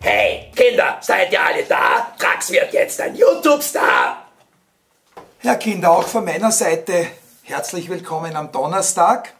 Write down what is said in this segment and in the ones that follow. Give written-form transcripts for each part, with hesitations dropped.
Hey, Kinder, seid ihr alle da? Trax wird jetzt ein YouTube-Star. Ja, Kinder, auch von meiner Seite herzlich willkommen am Donnerstag.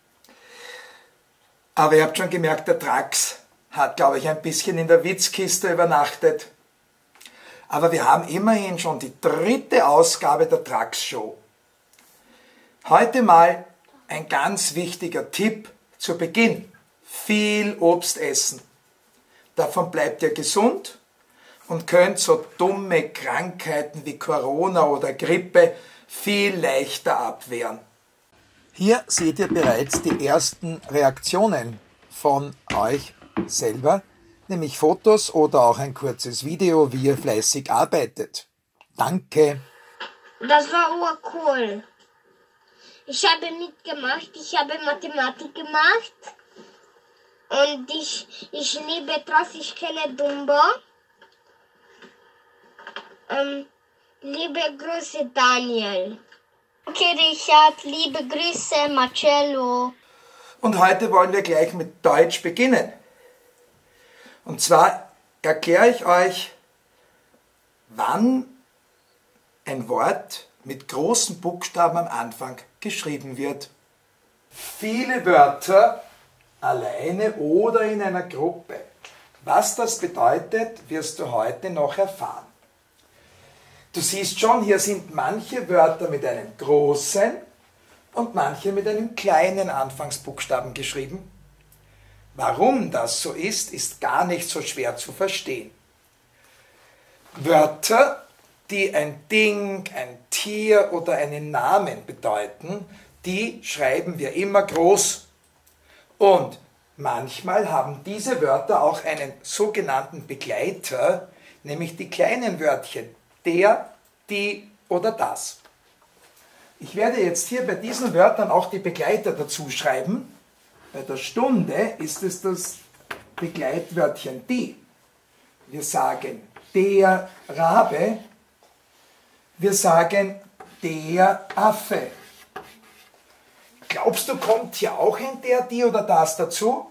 Aber ihr habt schon gemerkt, der Trax hat, glaube ich, ein bisschen in der Witzkiste übernachtet. Aber wir haben immerhin schon die 3. Ausgabe der Trax Show. Heute mal ein ganz wichtiger Tipp zu Beginn. Viel Obst essen. Davon bleibt ihr gesund und könnt so dumme Krankheiten wie Corona oder Grippe viel leichter abwehren. Hier seht ihr bereits die ersten Reaktionen von euch selber, nämlich Fotos oder auch ein kurzes Video, wie ihr fleißig arbeitet. Danke! Das war urcool. Ich habe mitgemacht, ich habe Mathematik gemacht und ich liebe etwas, ich kenne Dumbo. Liebe Grüße Daniel. Okay, Richard, liebe Grüße Marcello. Und heute wollen wir gleich mit Deutsch beginnen. Und zwar erkläre ich euch, wann ein Wort mit großen Buchstaben am Anfang geschrieben wird. Viele Wörter alleine oder in einer Gruppe. Was das bedeutet, wirst du heute noch erfahren. Du siehst schon, hier sind manche Wörter mit einem großen und manche mit einem kleinen Anfangsbuchstaben geschrieben. Warum das so ist gar nicht so schwer zu verstehen. Wörter, die ein Ding, ein Tier oder einen Namen bedeuten, die schreiben wir immer groß. Und manchmal haben diese Wörter auch einen sogenannten Begleiter, nämlich die kleinen Wörtchen, der, die oder das. Ich werde jetzt hier bei diesen Wörtern auch die Begleiter dazu schreiben. Bei der Stunde ist es das Begleitwörtchen die. Wir sagen der Rabe, wir sagen der Affe. Glaubst du, kommt hier auch ein der, die oder das dazu?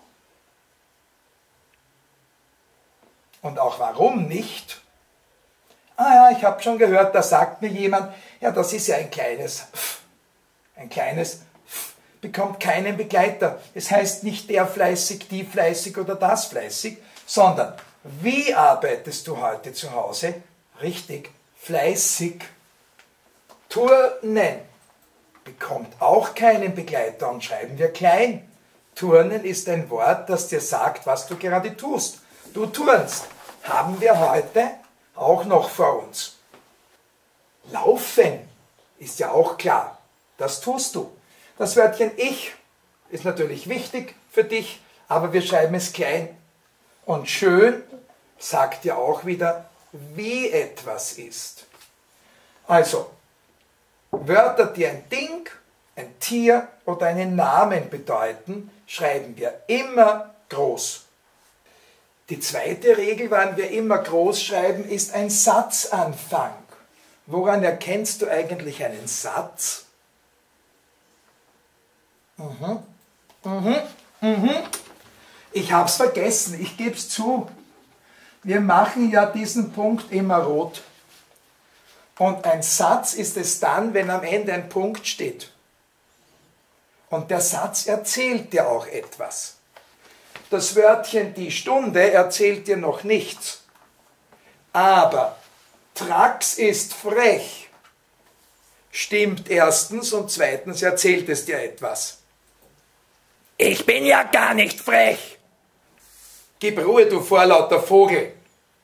Und auch warum nicht? Ah ja, ich habe schon gehört, da sagt mir jemand, ja, das ist ja ein kleines F. Ein kleines F bekommt keinen Begleiter. Es heißt nicht der fleißig, die fleißig oder das fleißig, sondern wie arbeitest du heute zu Hause? Richtig, fleißig. Turnen bekommt auch keinen Begleiter und schreiben wir klein. Turnen ist ein Wort, das dir sagt, was du gerade tust. Du turnst. Haben wir heute auch noch vor uns. Laufen ist ja auch klar. Das tust du. Das Wörtchen ich ist natürlich wichtig für dich, aber wir schreiben es klein. Und schön sagt ja auch wieder, wie etwas ist. Also, Wörter, die ein Ding, ein Tier oder einen Namen bedeuten, schreiben wir immer groß. Die zweite Regel, wann wir immer groß schreiben, ist ein Satzanfang. Woran erkennst du eigentlich einen Satz? Ich habe es vergessen, ich gebe es zu. Wir machen ja diesen Punkt immer rot. Und ein Satz ist es dann, wenn am Ende ein Punkt steht. Und der Satz erzählt dir auch etwas. Das Wörtchen die Stunde erzählt dir noch nichts. Aber Trax ist frech. Stimmt erstens und zweitens erzählt es dir etwas. Ich bin ja gar nicht frech. Gib Ruhe, du vorlauter Vogel.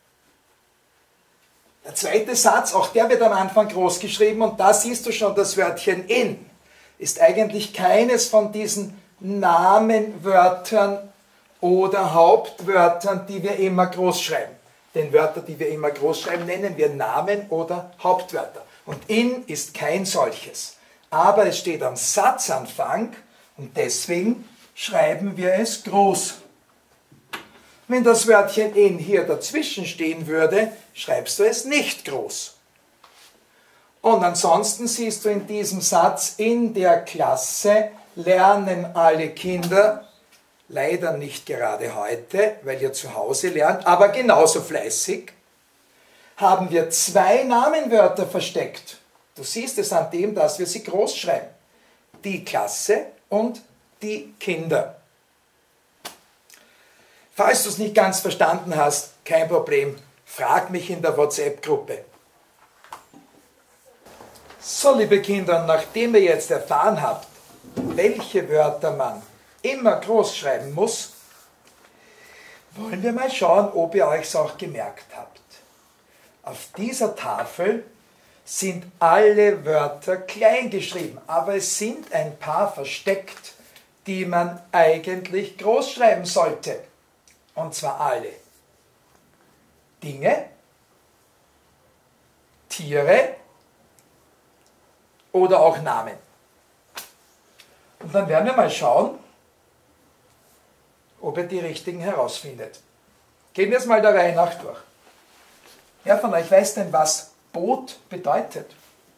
Der zweite Satz, auch der wird am Anfang groß geschrieben und da siehst du schon, das Wörtchen in ist eigentlich keines von diesen Namenwörtern oder Hauptwörtern, die wir immer groß schreiben. Denn Wörter, die wir immer groß schreiben, nennen wir Namen oder Hauptwörter. Und in ist kein solches. Aber es steht am Satzanfang und deswegen schreiben wir es groß. Wenn das Wörtchen in hier dazwischen stehen würde, schreibst du es nicht groß. Und ansonsten siehst du in diesem Satz, in der Klasse lernen alle Kinder leider nicht gerade heute, weil ihr zu Hause lernt, aber genauso fleißig, haben wir 2 Namenwörter versteckt. Du siehst es an dem, dass wir sie groß schreiben. Die Klasse und die Kinder. Falls du es nicht ganz verstanden hast, kein Problem, frag mich in der WhatsApp-Gruppe. So, liebe Kinder, nachdem ihr jetzt erfahren habt, welche Wörter man immer groß schreiben muss, wollen wir mal schauen, ob ihr euch es auch gemerkt habt. Auf dieser Tafel sind alle Wörter klein geschrieben, aber es sind ein paar versteckt, die man eigentlich groß schreiben sollte. Und zwar alle. Dinge, Tiere oder auch Namen. Und dann werden wir mal schauen, ob ihr die richtigen herausfindet. Gehen wir es mal der Reihe nach durch. Wer von euch weiß denn, was Boot bedeutet?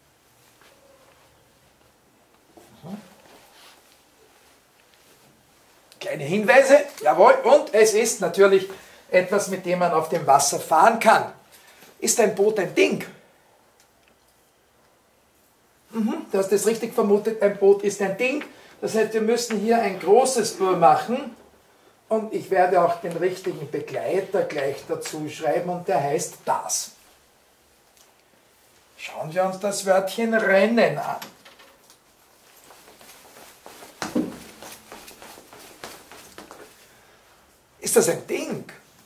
Kleine Hinweise, jawohl, und es ist natürlich etwas, mit dem man auf dem Wasser fahren kann. Ist ein Boot ein Ding? Du hast es richtig vermutet, ein Boot ist ein Ding. Das heißt, wir müssen hier ein großes Boot machen und ich werde auch den richtigen Begleiter gleich dazu schreiben und der heißt das. Schauen wir uns das Wörtchen Rennen an. Ist das ein Ding?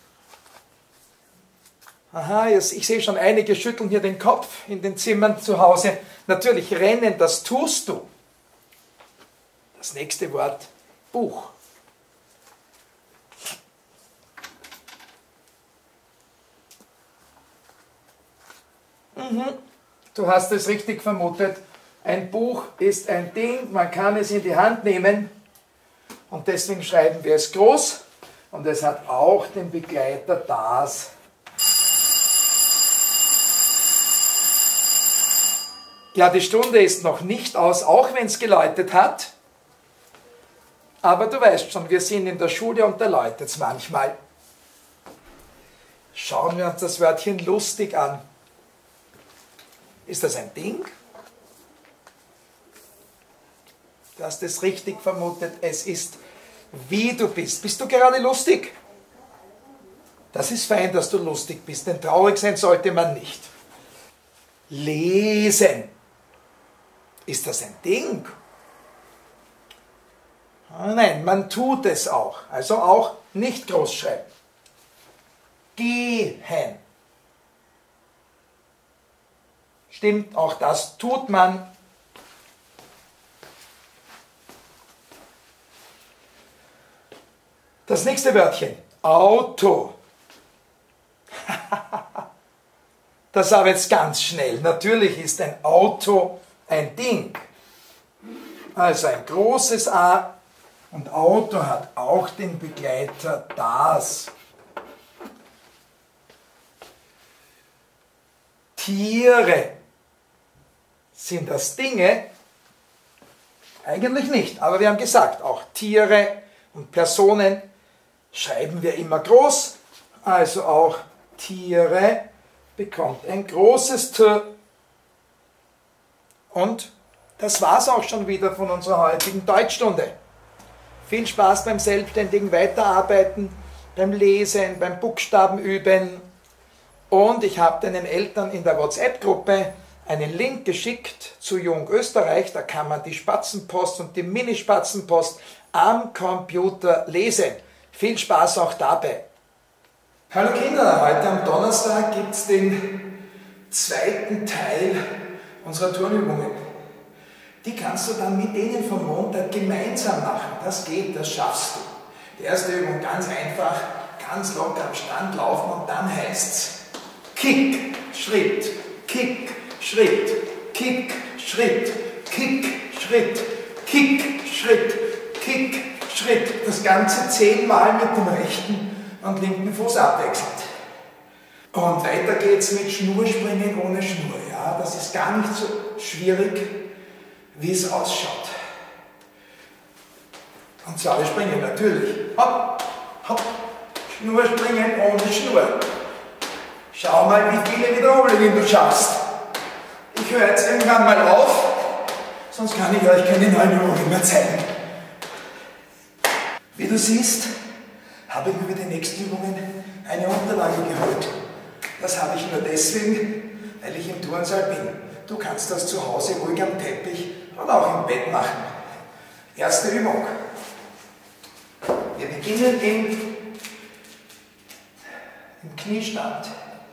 Aha, ich sehe schon, einige schütteln hier den Kopf in den Zimmern zu Hause. Natürlich, Rennen, das tust du. Das nächste Wort, Buch. Du hast es richtig vermutet. Ein Buch ist ein Ding, man kann es in die Hand nehmen und deswegen schreiben wir es groß und es hat auch den Begleiter das. Ja, die Stunde ist noch nicht aus, auch wenn es geläutet hat. Aber du weißt schon, wir sind in der Schule und da läutet es manchmal. Schauen wir uns das Wörtchen lustig an. Ist das ein Ding? Du hast es richtig vermutet, es ist wie du bist. Bist du gerade lustig? Das ist fein, dass du lustig bist, denn traurig sein sollte man nicht. Lesen. Ist das ein Ding? Nein, man tut es auch. Also auch nicht groß schreiben. Gehen. Stimmt, auch das tut man. Das nächste Wörtchen. Auto. Das aber jetzt ganz schnell. Natürlich ist ein Auto ein Ding. Also ein großes A und Auto hat auch den Begleiter das. Tiere. Sind das Dinge? Eigentlich nicht, aber wir haben gesagt, auch Tiere und Personen schreiben wir immer groß, also auch Tiere bekommt ein großes T. Und das war's auch schon wieder von unserer heutigen Deutschstunde. Viel Spaß beim selbstständigen Weiterarbeiten, beim Lesen, beim Buchstabenüben. Und ich habe deinen Eltern in der WhatsApp-Gruppe einen Link geschickt zu Jung Österreich. Da kann man die Spatzenpost und die Mini-Spatzenpost am Computer lesen. Viel Spaß auch dabei. Hallo Kinder, heute am Donnerstag gibt es den zweiten Teil unserer Turnübungen. Die kannst du dann mit denen vom Montag gemeinsam machen. Das geht, das schaffst du. Die erste Übung ganz einfach, ganz locker am Stand laufen und dann heißt es Kick, Schritt, Kick, Schritt, Kick, Schritt, Kick, Schritt, Kick, Schritt, Kick, Schritt. Das Ganze 10-mal mit dem rechten und linken Fuß abwechselnd. Und weiter geht's mit Schnurspringen ohne Schnur. Ja, das ist gar nicht so schwierig, wie es ausschaut. Und zwar wir springen natürlich. Hopp, hopp. Schnur springen ohne Schnur. Schau mal, wie viele Wiederholungen du schaffst. Ich höre jetzt irgendwann mal auf, sonst kann ich euch keine neuen Übungen mehr zeigen. Wie du siehst, habe ich mir für die nächsten Übungen eine Unterlage geholt. Das habe ich nur deswegen, weil ich im Turnsaal bin. Du kannst das zu Hause ruhig am Teppich oder auch im Bett machen. Erste Übung. Wir beginnen im Kniestand.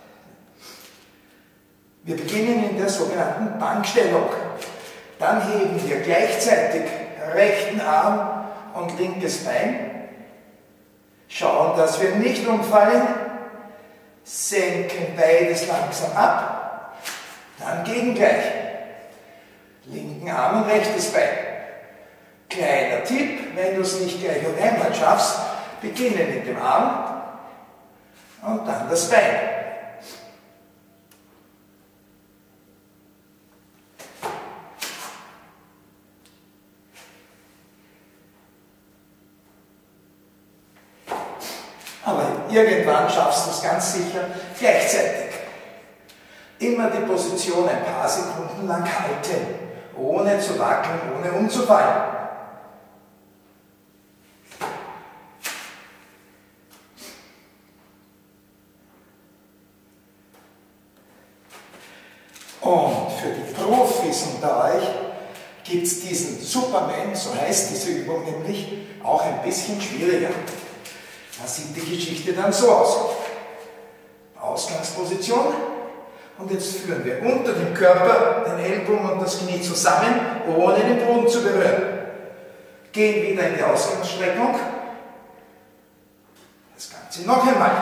Wir beginnen in der sogenannten Bankstellung. Dann heben wir gleichzeitig rechten Arm und linkes Bein. Schauen, dass wir nicht umfallen. Senken beides langsam ab. Dann gegengleich. Linken Arm und rechtes Bein. Kleiner Tipp, wenn du es nicht gleich auf einmal schaffst, beginnen mit dem Arm und dann das Bein. Aber irgendwann schaffst du es ganz sicher gleichzeitig. Immer die Position ein paar Sekunden lang halten, ohne zu wackeln, ohne umzufallen. Und für die Profis unter euch gibt es diesen Superman, so heißt diese Übung nämlich, auch ein bisschen schwieriger. Da sieht die Geschichte dann so aus. Ausgangsposition. Und jetzt führen wir unter dem Körper den Ellbogen und das Knie zusammen, ohne den Boden zu berühren. Gehen wieder in die Ausgangsstreckung. Das Ganze noch einmal.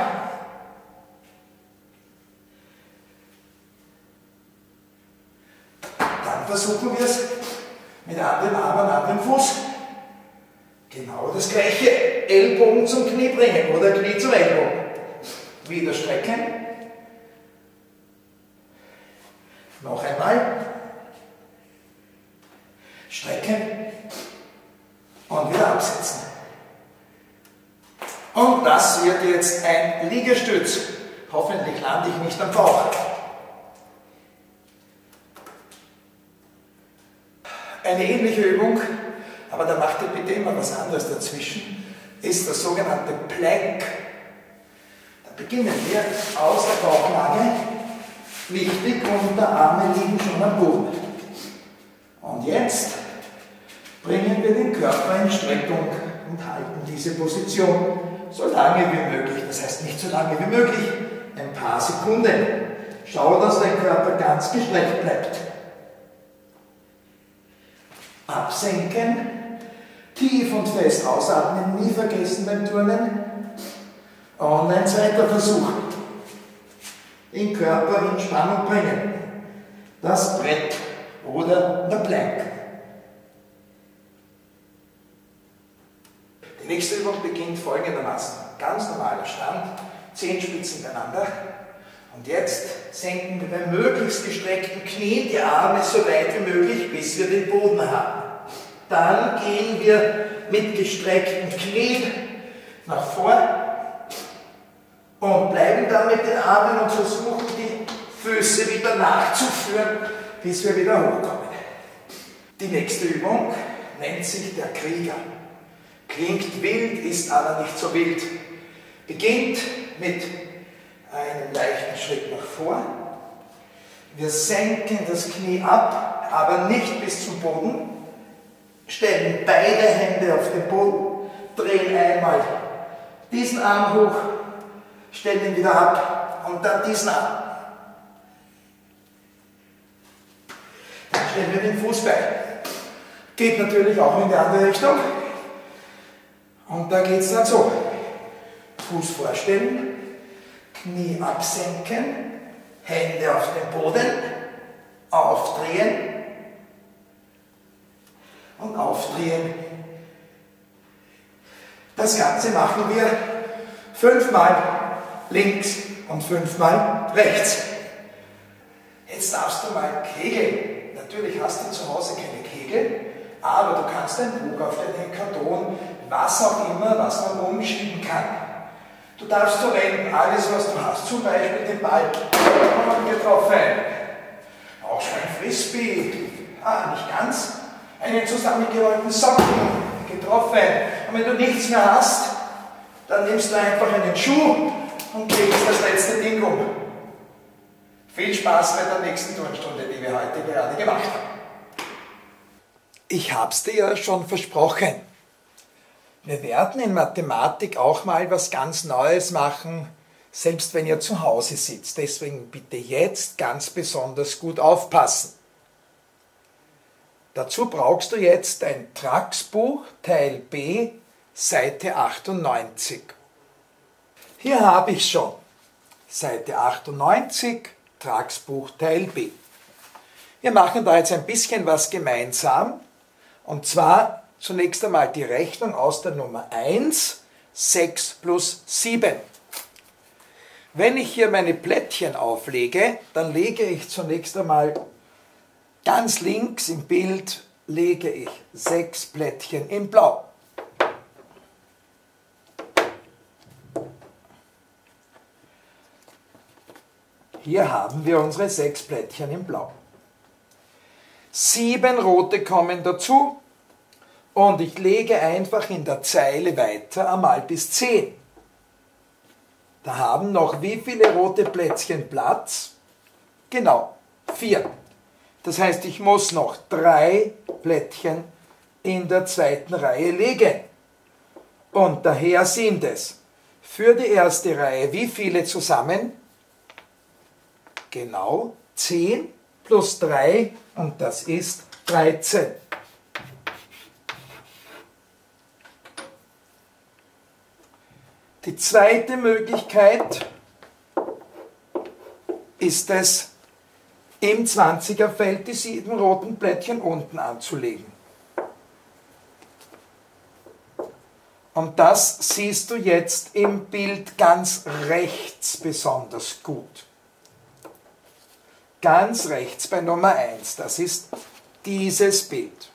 Dann versuchen wir es mit anderen Arm und anderen Fuß. Genau das gleiche. Ellbogen zum Knie bringen oder Knie zum Ellbogen. Wieder strecken. Noch einmal. Strecken. Und wieder absetzen. Und das wird jetzt ein Liegestütz. Hoffentlich lande ich nicht am Bauch. Eine ähnliche Übung, aber da macht ihr bitte immer was anderes dazwischen, ist das sogenannte Plank. Da beginnen wir aus der Bauchlage. Wichtig, Unterarme liegen schon am Boden. Und jetzt bringen wir den Körper in Streckung und halten diese Position so lange wie möglich. Das heißt nicht so lange wie möglich, ein paar Sekunden. Schau, dass dein Körper ganz gestreckt bleibt. Absenken, tief und fest ausatmen, nie vergessen beim Turnen. Und ein zweiter Versuch. Den Körper in Spannung bringen. Das Brett oder der Plank. Die nächste Übung beginnt folgendermaßen. Ganz normaler Stand, Zehenspitzen beieinander. Und jetzt senken wir bei möglichst gestreckten Knien die Arme so weit wie möglich, bis wir den Boden haben. Dann gehen wir mit gestreckten Knien nach vor und bleiben dann mit den Armen und versuchen die Füße wieder nachzuführen, bis wir wieder hochkommen. Die nächste Übung nennt sich der Krieger. Klingt wild, ist aber nicht so wild. Beginnt mit einem leichten Schritt nach vor. Wir senken das Knie ab, aber nicht bis zum Boden. Stellen beide Hände auf den Boden, drehen einmal diesen Arm hoch, stellen ihn wieder ab und dann diesen Arm. Dann stellen wir den Fuß bei. Geht natürlich auch in die andere Richtung. Und da geht es dann so. Fuß vorstellen, Knie absenken, Hände auf den Boden, aufdrehen und aufdrehen. Das Ganze machen wir 5-mal links und 5-mal rechts. Jetzt darfst du mal kegeln. Natürlich hast du zu Hause keine Kegel, aber du kannst ein Buch auf den Hekadon was auch immer, was man umschieben kann. Du darfst verwenden alles, was du hast, zum Beispiel den Ball. Getroffen. Auch schon ein Frisbee. Nicht ganz. Einen zusammengerollten Socken. Getroffen. Und wenn du nichts mehr hast, dann nimmst du einfach einen Schuh und legst das letzte Ding um. Viel Spaß bei der nächsten Turnstunde, die wir heute gerade gemacht haben. Ich habe es dir ja schon versprochen. Wir werden in Mathematik auch mal was ganz Neues machen, selbst wenn ihr zu Hause sitzt. Deswegen bitte jetzt ganz besonders gut aufpassen. Dazu brauchst du jetzt ein Trax-Buch, Teil B, Seite 98. Hier habe ich schon Seite 98, Trax-Buch, Teil B. Wir machen da jetzt ein bisschen was gemeinsam, und zwar zunächst einmal die Rechnung aus der Nummer 1, 6 plus 7. Wenn ich hier meine Plättchen auflege, dann lege ich zunächst einmal ganz links im Bild lege ich 6 Plättchen in Blau. Hier haben wir unsere 6 Plättchen in Blau. 7 rote kommen dazu und ich lege einfach in der Zeile weiter einmal bis 10. Da haben noch wie viele rote Plätzchen Platz? Genau, 4. Das heißt, ich muss noch 3 Plättchen in der zweiten Reihe legen. Und daher sind es für die erste Reihe wie viele zusammen? Genau 10 plus 3 und das ist 13. Die zweite Möglichkeit ist es, im 20er-Feld die 7 roten Plättchen unten anzulegen. Und das siehst du jetzt im Bild ganz rechts besonders gut. Ganz rechts bei Nummer 1, das ist dieses Bild.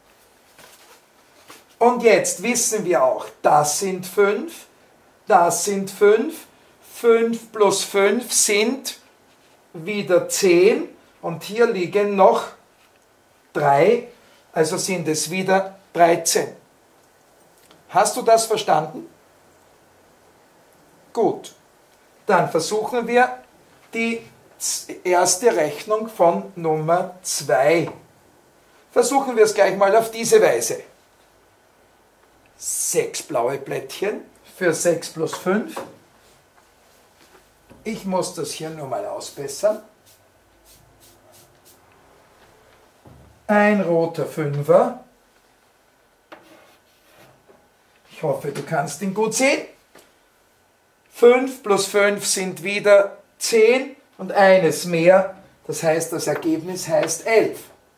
Und jetzt wissen wir auch, das sind 5, das sind 5, 5 plus 5 sind wieder 10 und hier liegen noch 3, also sind es wieder 13. Hast du das verstanden? Gut, dann versuchen wir die erste Rechnung von Nummer 2. Versuchen wir es gleich mal auf diese Weise. 6 blaue Plättchen für 6 plus 5. Ich muss das hier nur mal ausbessern. Ein roter Fünfer. Ich hoffe, du kannst ihn gut sehen. 5 plus 5 sind wieder 10 und eines mehr. Das heißt, das Ergebnis heißt 11.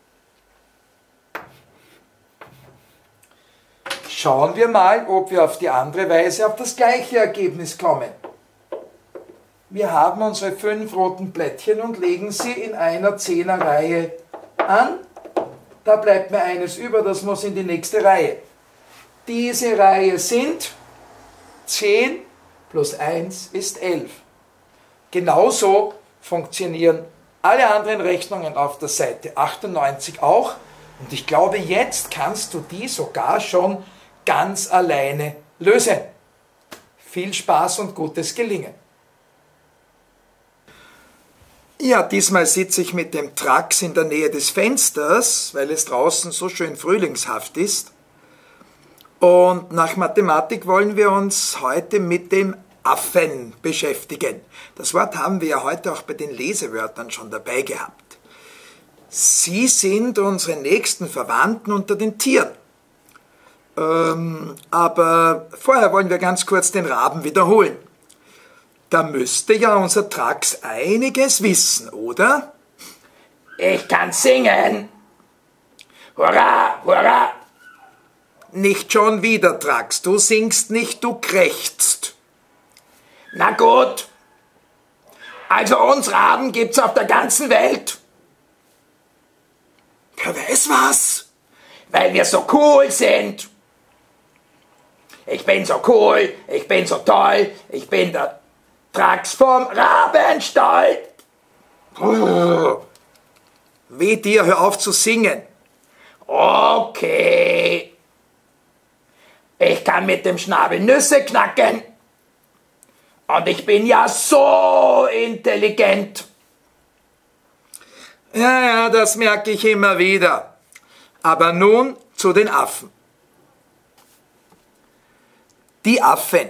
Schauen wir mal, ob wir auf die andere Weise auf das gleiche Ergebnis kommen. Wir haben unsere 5 roten Plättchen und legen sie in einer 10er-Reihe an. Da bleibt mir eines über, das muss in die nächste Reihe. Diese Reihe sind 10 plus 1 ist 11. Genauso funktionieren alle anderen Rechnungen auf der Seite 98 auch. Und ich glaube, jetzt kannst du die sogar schon ganz alleine lösen. Viel Spaß und gutes Gelingen. Ja, diesmal sitze ich mit dem Trax in der Nähe des Fensters, weil es draußen so schön frühlingshaft ist. Und nach Mathematik wollen wir uns heute mit dem Affen beschäftigen. Das Wort haben wir ja heute auch bei den Lesewörtern schon dabei gehabt. Sie sind unsere nächsten Verwandten unter den Tieren. Aber vorher wollen wir ganz kurz den Raben wiederholen. Da müsste ja unser Trax einiges wissen, oder? Ich kann singen. Hurra, hurra. Nicht schon wieder, Trax. Du singst nicht, du krächzt. Na gut. Also uns Raben gibt's auf der ganzen Welt. Wer weiß was? Weil wir so cool sind. Ich bin so cool, ich bin so toll, ich bin der Drax vom Rabenstall. Weh dir, hör auf zu singen. Okay. Ich kann mit dem Schnabel Nüsse knacken. Und ich bin ja so intelligent. Ja, das merke ich immer wieder. Aber nun zu den Affen. Die Affen.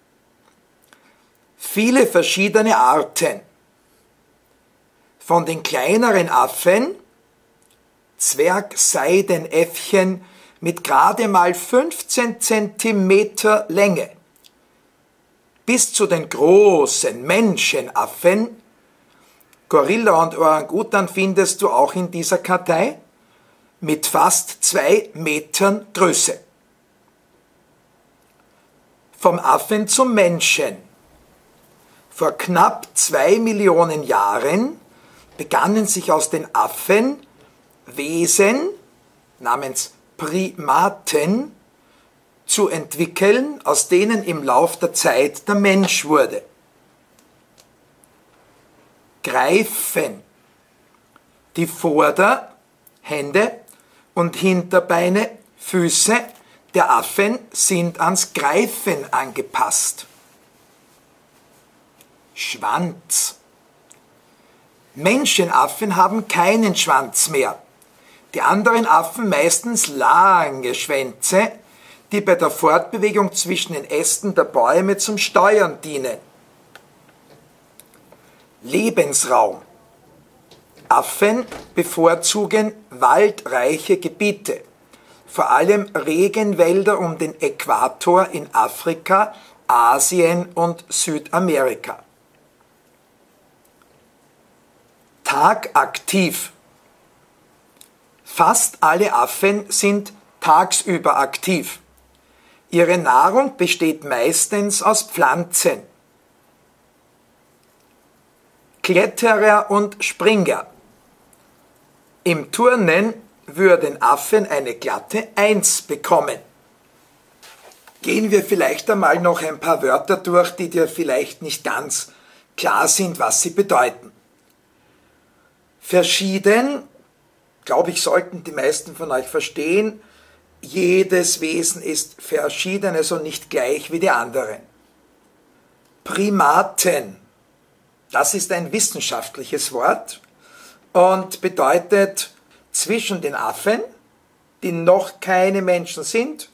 Viele verschiedene Arten. Von den kleineren Affen, Zwergseidenäffchen mit gerade mal 15 cm Länge, bis zu den großen Menschenaffen, Gorilla und Orang-Utan findest du auch in dieser Kartei, mit fast 2 Metern Größe. Vom Affen zum Menschen. Vor knapp 2 Millionen Jahren begannen sich aus den Affen Wesen namens Primaten zu entwickeln, aus denen im Lauf der Zeit der Mensch wurde. Greifen. Die Vorder-, und Hinterbeine, Füße der Affen sind ans Greifen angepasst. Schwanz. Menschenaffen haben keinen Schwanz mehr. Die anderen Affen meistens lange Schwänze, die bei der Fortbewegung zwischen den Ästen der Bäume zum Steuern dienen. Lebensraum. Affen bevorzugen waldreiche Gebiete, vor allem Regenwälder um den Äquator in Afrika, Asien und Südamerika. Tagaktiv. Fast alle Affen sind tagsüber aktiv. Ihre Nahrung besteht meistens aus Pflanzen. Kletterer und Springer. Im Turnen würden Affen eine glatte 1 bekommen. Gehen wir vielleicht einmal noch ein paar Wörter durch, die dir vielleicht nicht ganz klar sind, was sie bedeuten. Verschieden, glaube ich, sollten die meisten von euch verstehen, jedes Wesen ist verschieden, also nicht gleich wie die anderen. Primaten, das ist ein wissenschaftliches Wort und bedeutet zwischen den Affen, die noch keine Menschen sind,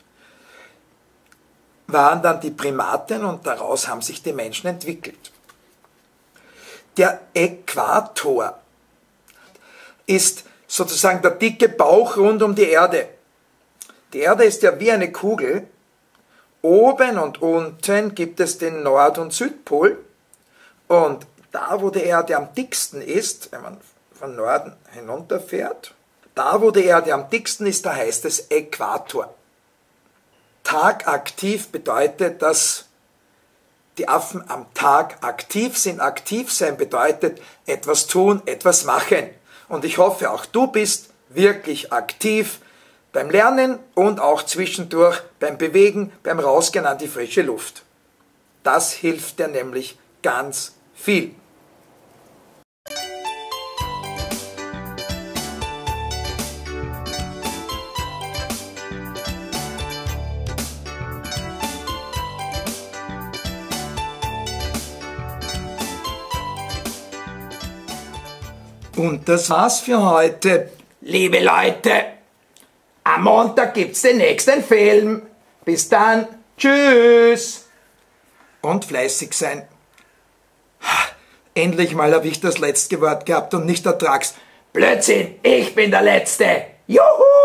waren dann die Primaten und daraus haben sich die Menschen entwickelt. Der Äquator ist sozusagen der dicke Bauch rund um die Erde. Die Erde ist ja wie eine Kugel. Oben und unten gibt es den Nord- und Südpol. Und da, wo die Erde am dicksten ist, wenn man von Norden hinunterfährt, da, wo die Erde am dicksten ist, da heißt es Äquator. Tagaktiv bedeutet, dass die Affen am Tag aktiv sind. Aktiv sein bedeutet etwas tun, etwas machen. Und ich hoffe, auch du bist wirklich aktiv beim Lernen und auch zwischendurch beim Bewegen, beim Rausgehen an die frische Luft. Das hilft dir nämlich ganz viel. Und das war's für heute. Liebe Leute, am Montag gibt's den nächsten Film. Bis dann. Tschüss. Und fleißig sein. Endlich mal habe ich das letzte Wort gehabt und nicht der Drax. Blödsinn, ich bin der Letzte. Juhu!